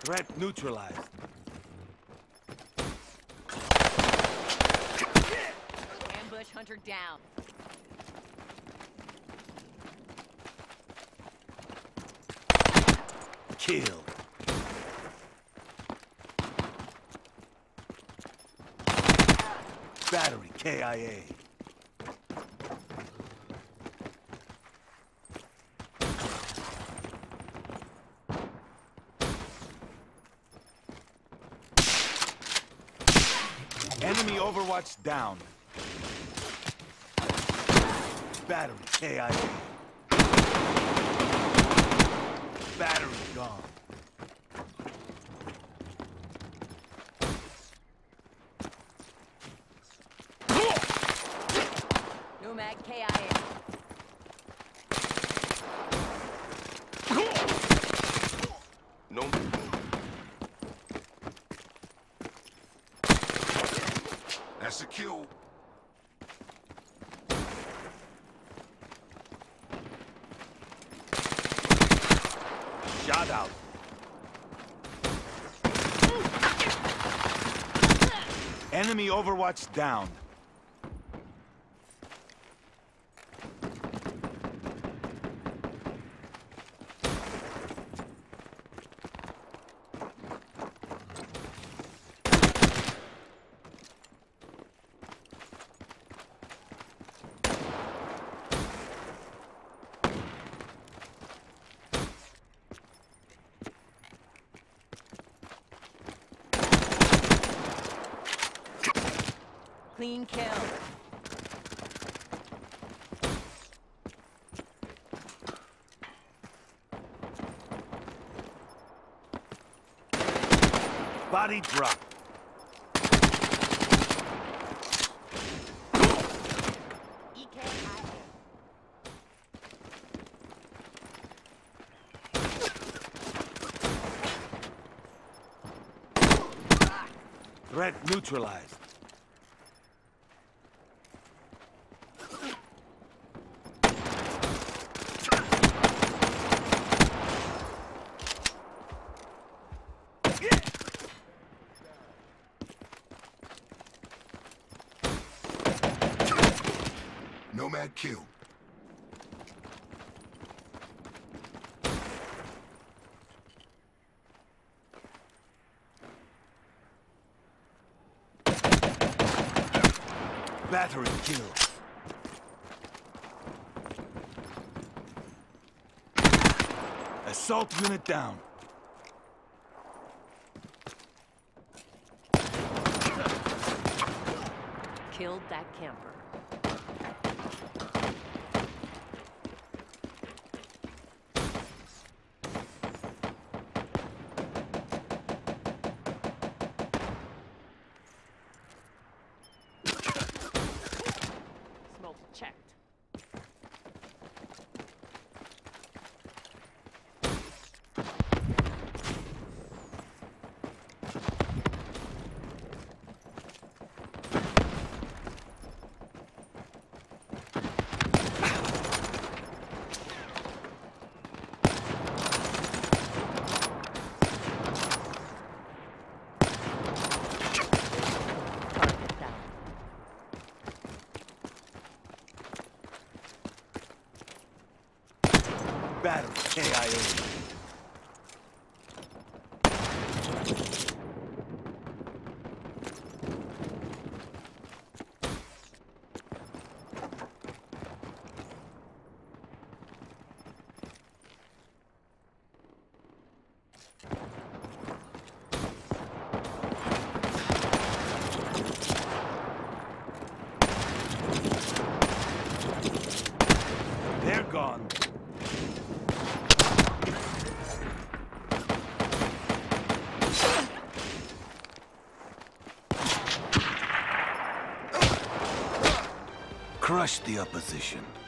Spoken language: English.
Threat neutralized. Ambush hunter down. Kill. Battery KIA. Enemy Overwatch down. Battery KIA. Battery gone. Nomad KIA. No. That's a kill. Shot out. Enemy Overwatch down. Clean kill. Body drop. EKIA. Threat neutralized. Nomad kill. Battery kill. Assault unit down. Killed that camper. Smoke checked. Target down. Battery KIA. They're gone. Crush the opposition.